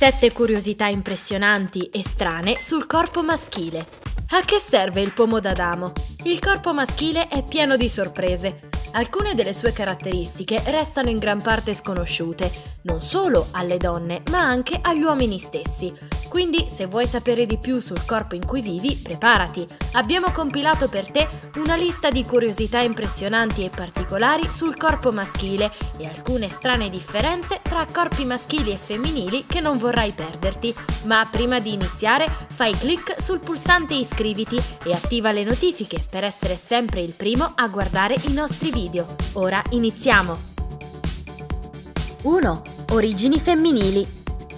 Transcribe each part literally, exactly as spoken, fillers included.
sette curiosità impressionanti e strane sul corpo maschile. A che serve il pomo d'Adamo? Il corpo maschile è pieno di sorprese. Alcune delle sue caratteristiche restano in gran parte sconosciute, non solo alle donne, ma anche agli uomini stessi. Quindi, se vuoi sapere di più sul corpo in cui vivi, preparati. Abbiamo compilato per te una lista di curiosità impressionanti e particolari sul corpo maschile e alcune strane differenze tra corpi maschili e femminili che non vorrai perderti. Ma prima di iniziare, fai clic sul pulsante iscriviti e attiva le notifiche per essere sempre il primo a guardare i nostri video. Ora iniziamo! uno. Origini femminili.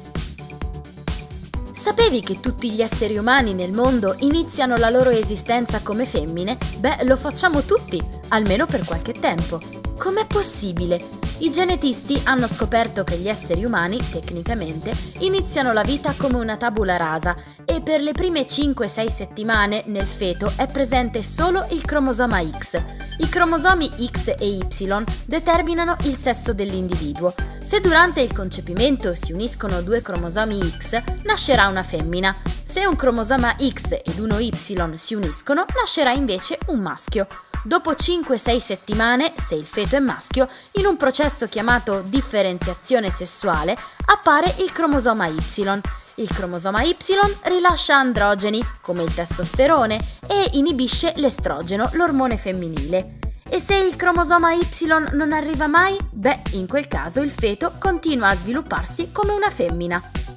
Sapevi che tutti gli esseri umani nel mondo iniziano la loro esistenza come femmine? Beh, lo facciamo tutti, almeno per qualche tempo. Com'è possibile? I genetisti hanno scoperto che gli esseri umani, tecnicamente, iniziano la vita come una tabula rasa e per le prime cinque sei settimane nel feto è presente solo il cromosoma X. I cromosomi X e Y determinano il sesso dell'individuo. Se durante il concepimento si uniscono due cromosomi X, nascerà una femmina. Se un cromosoma X ed uno Y si uniscono, nascerà invece un maschio. Dopo cinque sei settimane, se il feto è maschio, in un processo chiamato differenziazione sessuale, appare il cromosoma Y. Il cromosoma Y rilascia androgeni, come il testosterone, e inibisce l'estrogeno, l'ormone femminile. E se il cromosoma Y non arriva mai? Beh, in quel caso il feto continua a svilupparsi come una femmina.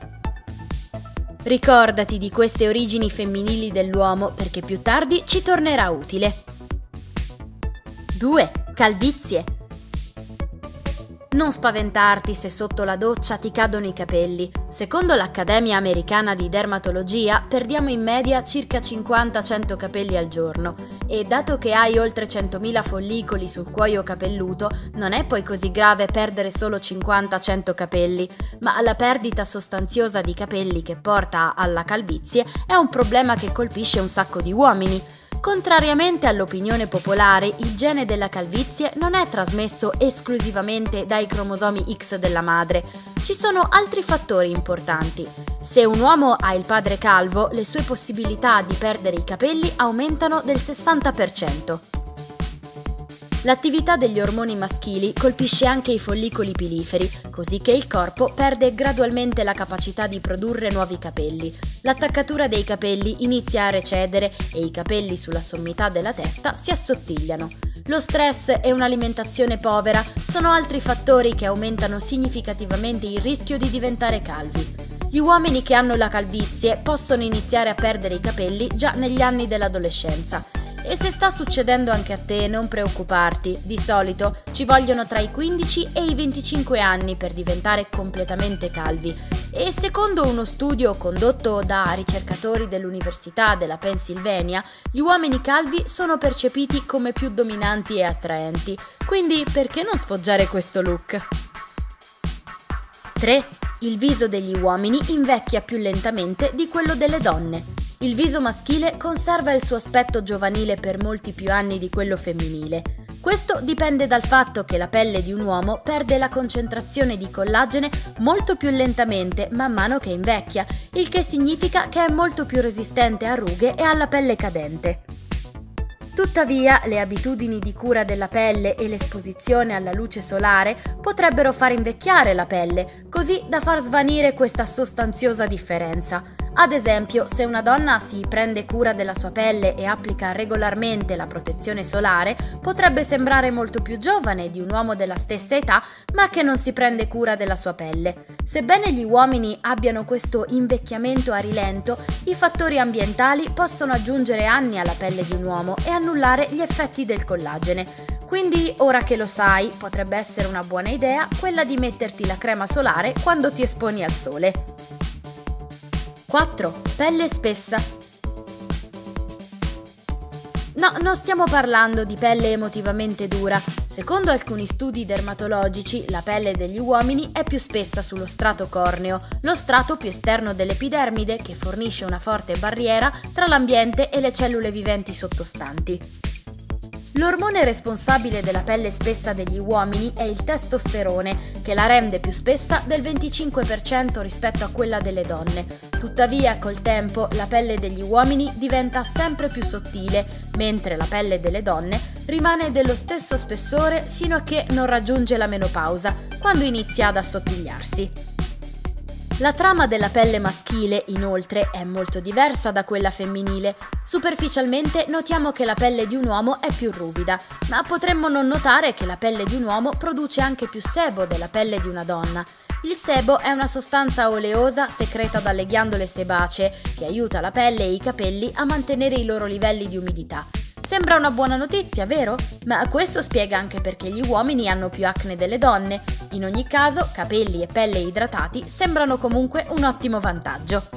Ricordati di queste origini femminili dell'uomo perché più tardi ci tornerà utile. due. Calvizie. Non spaventarti se sotto la doccia ti cadono i capelli. Secondo l'Accademia Americana di Dermatologia perdiamo in media circa cinquanta cento capelli al giorno e dato che hai oltre centomila follicoli sul cuoio capelluto non è poi così grave perdere solo cinquanta cento capelli, ma la perdita sostanziosa di capelli che porta alla calvizie è un problema che colpisce un sacco di uomini. Contrariamente all'opinione popolare, il gene della calvizie non è trasmesso esclusivamente dai cromosomi X della madre. Ci sono altri fattori importanti. Se un uomo ha il padre calvo, le sue possibilità di perdere i capelli aumentano del sessanta per cento. L'attività degli ormoni maschili colpisce anche i follicoli piliferi, così che il corpo perde gradualmente la capacità di produrre nuovi capelli. L'attaccatura dei capelli inizia a recedere e i capelli sulla sommità della testa si assottigliano. Lo stress e un'alimentazione povera sono altri fattori che aumentano significativamente il rischio di diventare calvi. Gli uomini che hanno la calvizie possono iniziare a perdere i capelli già negli anni dell'adolescenza. E se sta succedendo anche a te, non preoccuparti, di solito ci vogliono tra i quindici e i venticinque anni per diventare completamente calvi. E secondo uno studio condotto da ricercatori dell'Università della Pennsylvania, gli uomini calvi sono percepiti come più dominanti e attraenti. Quindi perché non sfoggiare questo look? tre. Il viso degli uomini invecchia più lentamente di quello delle donne. Il viso maschile conserva il suo aspetto giovanile per molti più anni di quello femminile. Questo dipende dal fatto che la pelle di un uomo perde la concentrazione di collagene molto più lentamente man mano che invecchia, il che significa che è molto più resistente a rughe e alla pelle cadente. Tuttavia, le abitudini di cura della pelle e l'esposizione alla luce solare potrebbero far invecchiare la pelle, così da far svanire questa sostanziosa differenza. Ad esempio, se una donna si prende cura della sua pelle e applica regolarmente la protezione solare, potrebbe sembrare molto più giovane di un uomo della stessa età, ma che non si prende cura della sua pelle. Sebbene gli uomini abbiano questo invecchiamento a rilento, i fattori ambientali possono aggiungere anni alla pelle di un uomo e annullare gli effetti del collagene. Quindi, ora che lo sai, potrebbe essere una buona idea quella di metterti la crema solare quando ti esponi al sole. quattro. Pelle spessa. No, non stiamo parlando di pelle emotivamente dura. Secondo alcuni studi dermatologici, la pelle degli uomini è più spessa sullo strato corneo, lo strato più esterno dell'epidermide che fornisce una forte barriera tra l'ambiente e le cellule viventi sottostanti. L'ormone responsabile della pelle spessa degli uomini è il testosterone, che la rende più spessa del venticinque per cento rispetto a quella delle donne. Tuttavia, col tempo, la pelle degli uomini diventa sempre più sottile, mentre la pelle delle donne rimane dello stesso spessore fino a che non raggiunge la menopausa, quando inizia ad assottigliarsi. La trama della pelle maschile, inoltre, è molto diversa da quella femminile. Superficialmente notiamo che la pelle di un uomo è più ruvida, ma potremmo non notare che la pelle di un uomo produce anche più sebo della pelle di una donna. Il sebo è una sostanza oleosa secreta dalle ghiandole sebacee che aiuta la pelle e i capelli a mantenere i loro livelli di umidità. Sembra una buona notizia, vero? Ma questo spiega anche perché gli uomini hanno più acne delle donne. In ogni caso, capelli e pelle idratati sembrano comunque un ottimo vantaggio.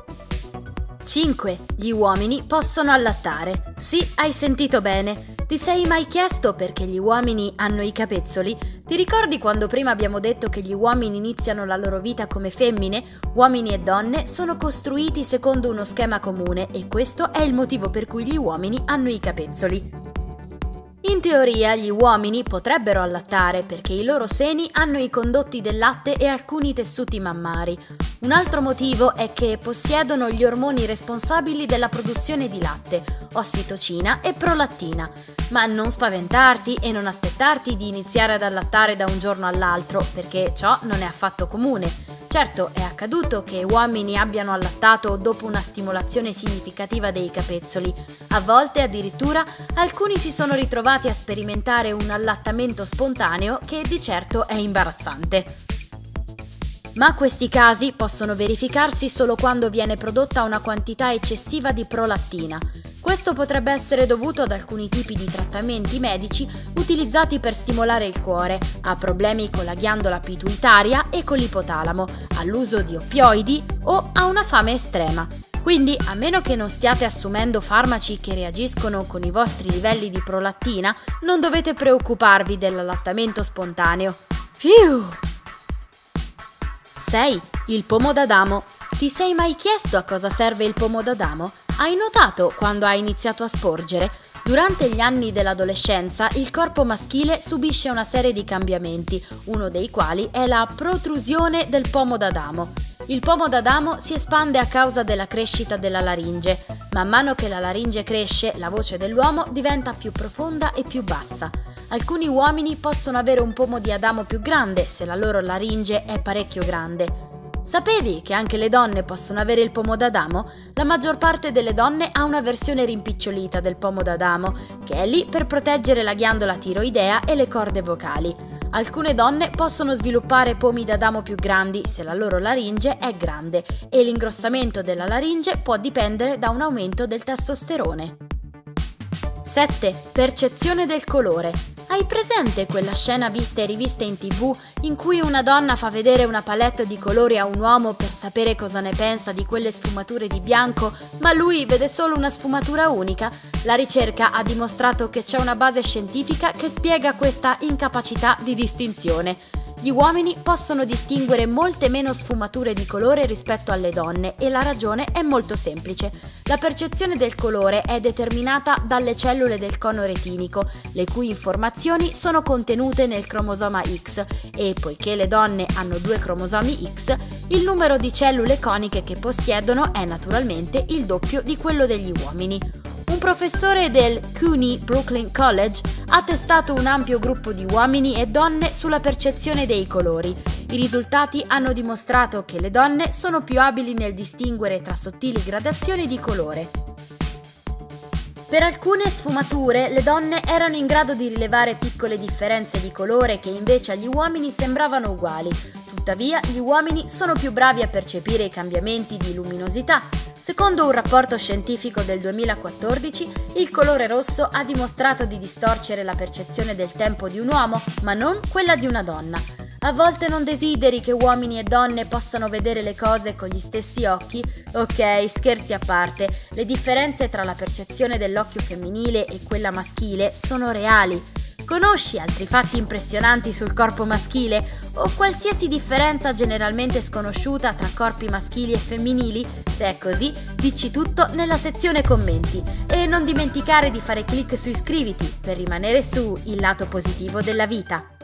cinque. Gli uomini possono allattare. Sì, hai sentito bene. Ti sei mai chiesto perché gli uomini hanno i capezzoli? Ti ricordi quando prima abbiamo detto che gli uomini iniziano la loro vita come femmine? Uomini e donne sono costruiti secondo uno schema comune e questo è il motivo per cui gli uomini hanno i capezzoli. In teoria gli uomini potrebbero allattare perché i loro seni hanno i condotti del latte e alcuni tessuti mammari. Un altro motivo è che possiedono gli ormoni responsabili della produzione di latte, ossitocina e prolattina. Ma non spaventarti e non aspettarti di iniziare ad allattare da un giorno all'altro, perché ciò non è affatto comune. Certo, è accaduto che uomini abbiano allattato dopo una stimolazione significativa dei capezzoli. A volte, addirittura, alcuni si sono ritrovati a sperimentare un allattamento spontaneo che di certo è imbarazzante. Ma questi casi possono verificarsi solo quando viene prodotta una quantità eccessiva di prolattina. Questo potrebbe essere dovuto ad alcuni tipi di trattamenti medici utilizzati per stimolare il cuore, a problemi con la ghiandola pituitaria e con l'ipotalamo, all'uso di oppioidi o a una fame estrema. Quindi, a meno che non stiate assumendo farmaci che reagiscono con i vostri livelli di prolattina, non dovete preoccuparvi dell'allattamento spontaneo. Fiu! sei. Il pomo d'Adamo. Ti sei mai chiesto a cosa serve il pomo d'Adamo? Hai notato quando ha iniziato a sporgere? Durante gli anni dell'adolescenza il corpo maschile subisce una serie di cambiamenti, uno dei quali è la protrusione del pomo d'Adamo. Il pomo d'Adamo si espande a causa della crescita della laringe. Man mano che la laringe cresce, la voce dell'uomo diventa più profonda e più bassa. Alcuni uomini possono avere un pomo di Adamo più grande se la loro laringe è parecchio grande. Sapevi che anche le donne possono avere il pomo d'Adamo? La maggior parte delle donne ha una versione rimpicciolita del pomo d'Adamo, che è lì per proteggere la ghiandola tiroidea e le corde vocali. Alcune donne possono sviluppare pomi d'Adamo più grandi se la loro laringe è grande e l'ingrossamento della laringe può dipendere da un aumento del testosterone. sette. Percezione del colore. Hai presente quella scena vista e rivista in tv in cui una donna fa vedere una palette di colori a un uomo per sapere cosa ne pensa di quelle sfumature di bianco, ma lui vede solo una sfumatura unica? La ricerca ha dimostrato che c'è una base scientifica che spiega questa incapacità di distinzione. Gli uomini possono distinguere molte meno sfumature di colore rispetto alle donne e la ragione è molto semplice. La percezione del colore è determinata dalle cellule del cono retinico, le cui informazioni sono contenute nel cromosoma X e, poiché le donne hanno due cromosomi X, il numero di cellule coniche che possiedono è naturalmente il doppio di quello degli uomini. Un professore del C U N Y Brooklyn College ha testato un ampio gruppo di uomini e donne sulla percezione dei colori. I risultati hanno dimostrato che le donne sono più abili nel distinguere tra sottili gradazioni di colore. Per alcune sfumature le donne erano in grado di rilevare piccole differenze di colore che invece agli uomini sembravano uguali. Tuttavia, gli uomini sono più bravi a percepire i cambiamenti di luminosità. Secondo un rapporto scientifico del duemilaquattordici, il colore rosso ha dimostrato di distorcere la percezione del tempo di un uomo, ma non quella di una donna. A volte non desideri che uomini e donne possano vedere le cose con gli stessi occhi? Ok, scherzi a parte, le differenze tra la percezione dell'occhio femminile e quella maschile sono reali. Conosci altri fatti impressionanti sul corpo maschile o qualsiasi differenza generalmente sconosciuta tra corpi maschili e femminili? Se è così, dici tutto nella sezione commenti e non dimenticare di fare clic su iscriviti per rimanere su Il lato positivo della vita.